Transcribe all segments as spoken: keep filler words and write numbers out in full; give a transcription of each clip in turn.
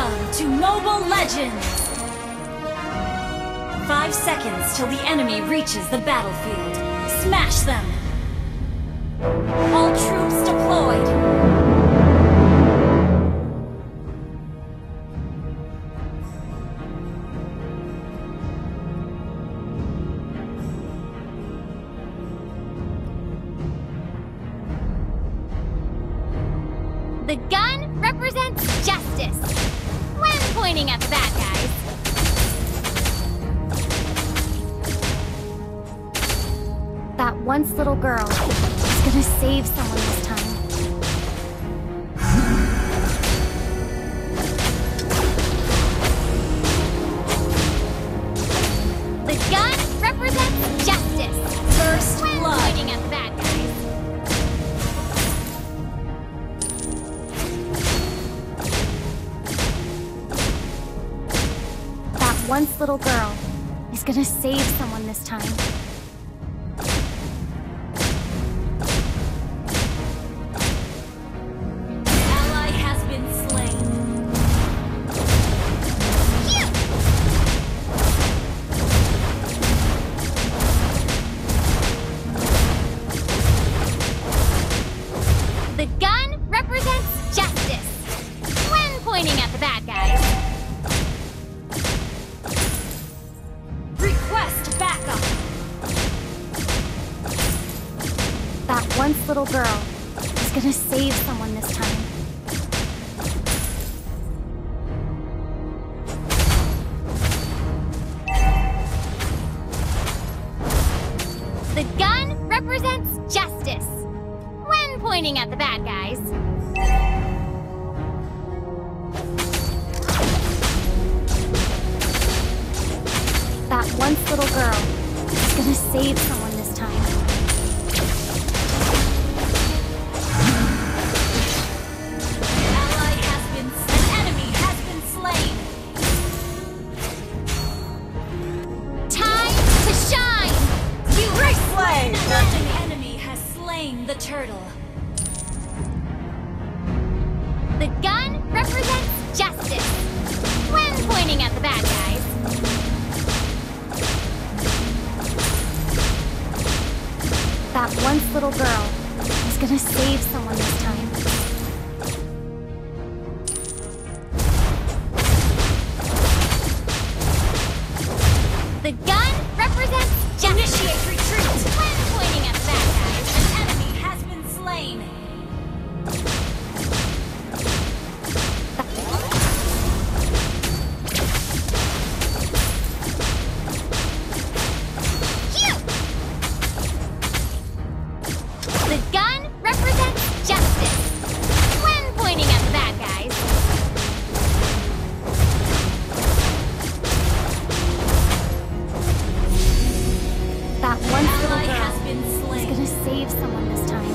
Welcome to Mobile Legends! Five seconds till the enemy reaches the battlefield. Smash them! All troops deployed! The gun represents justice when pointing at the bad guys. That once little girl is gonna save someone this time. The gun represents justice First when blood! pointing at the bad guys. Once little girl is gonna save someone this time. Ally has been slain. The gun represents justice when pointing at the bad guys. Request backup! That once little girl is gonna save someone this time. The gun represents justice when pointing at the bad guys. That once little girl is gonna save someone this time. Ally has been slain. An enemy has been slain. Time to shine! You replay! An enemy has slain the turtle. The gun represents justice when pointing at the bad guys. That once little girl is gonna save someone this time. The gun represents justice. Initiate retreat! When pointing at the bad guys. An enemy has been slain. The gun represents justice when pointing at the bad guys. That once little Ally has girl been is slain. gonna save someone this time.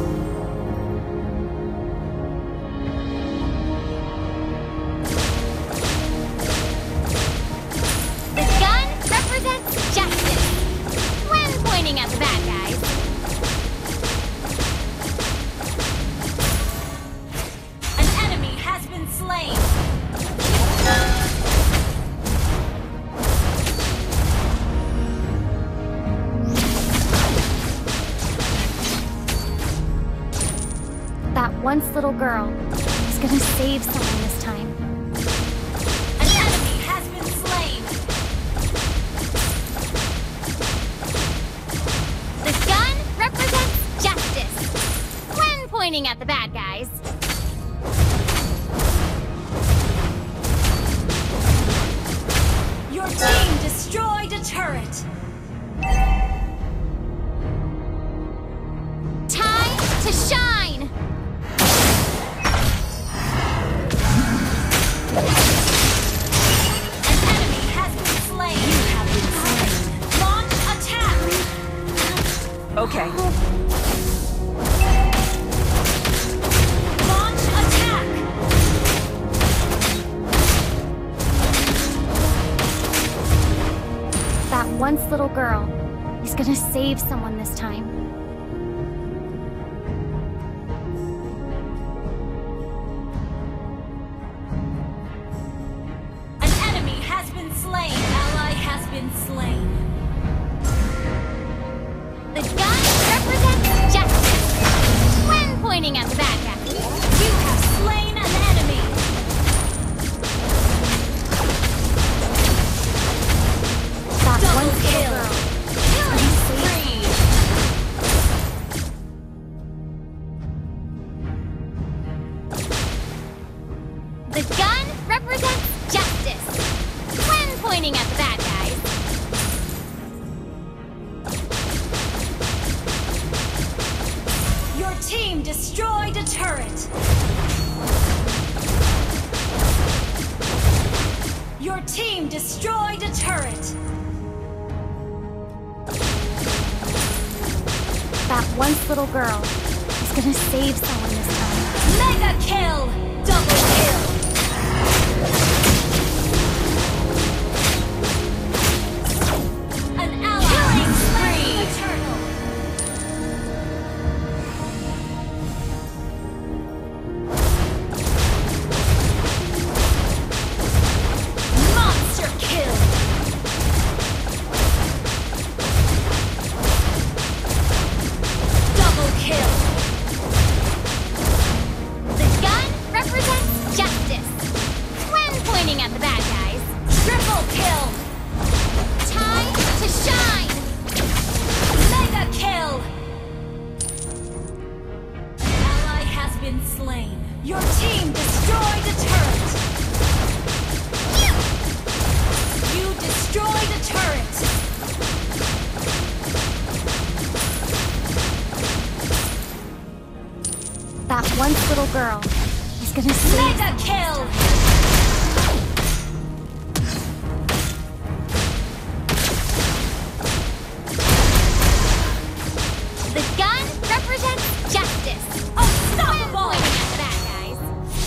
The gun represents justice when pointing at the bad guys. An enemy has been slain. That once little girl is gonna save someone this time. An enemy has been slain. The gun represents justice when pointing at the bad guys. Your team destroyed a turret. Time to shine! An enemy has been slain. You have been slain. Launch attack. Okay. Launch attack. That once little girl is gonna save someone this time. The gun represents justice when pointing at the bad guys. Your team destroyed a turret. Your team destroyed a turret. That once little girl is gonna save someone this time. Mega kill! Double kill! An ally killing spree! Eternal. Monster kill! Double kill! The gun represents justice when pointing at the bad guys. Triple kill! Time to shine! Mega kill! Ally has been slain. Your team destroyed a turret. You destroyed a turret. That once little girl is gonna save Mega kill! The gun represents justice. Unstoppable! Pointing at the bad guys.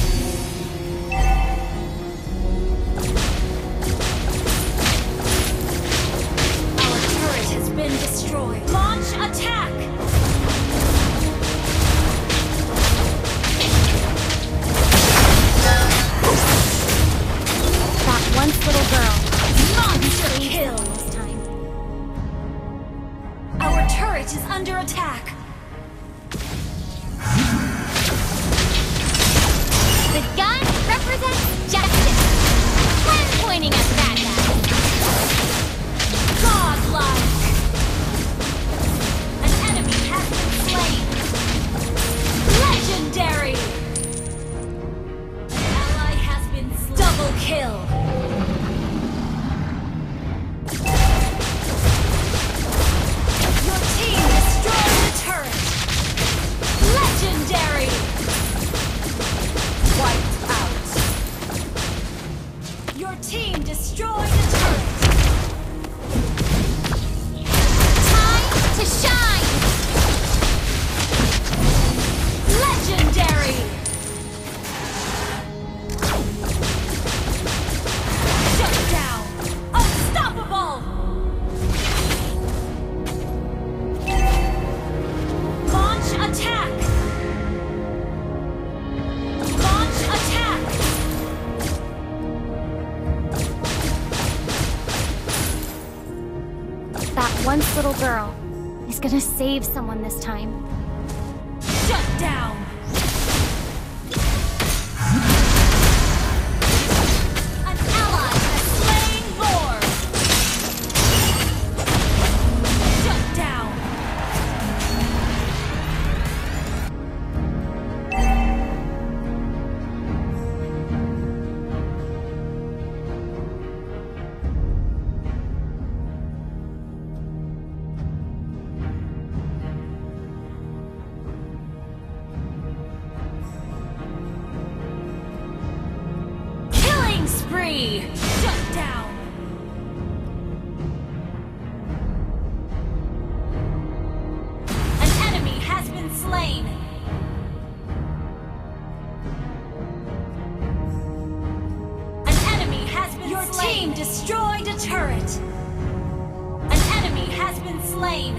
Our turret has been destroyed. Launch attack! That once little girl Monster saves kill! someone this time. Our turret is under attack. The gun represents justice when pointing at the bad guys. Godlike! An enemy has been slain. Legendary! An ally has been slain. Double kill! Your team destroyed the turret. Legendary! Wiped out. Your team destroyed the turret. Time to shine! Legendary! Shut down! Unstoppable! Launch attack! Launch attack! That once little girl is gonna save someone this time. Shut down! An ally has slain Lord! Shut down! Killing spree! Shut down! An enemy has been slain! An enemy has been Your slain! Your team destroyed a turret! An enemy has been slain!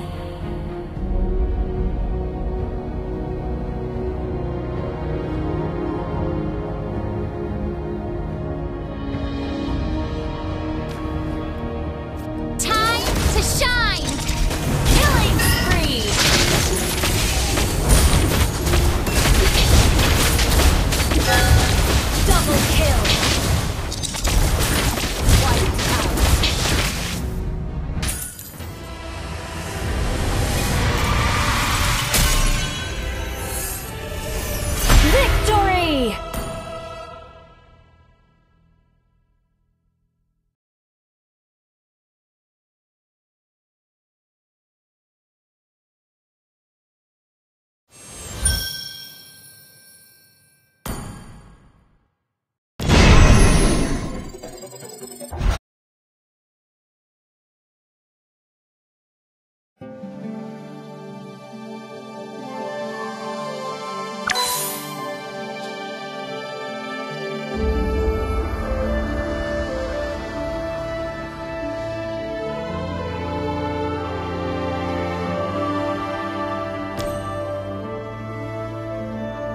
Time to shine! Killing spree! Double kill! Wiped out!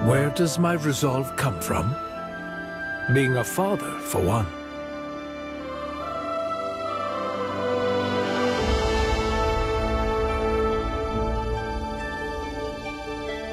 Where does my resolve come from? Being a father, for one.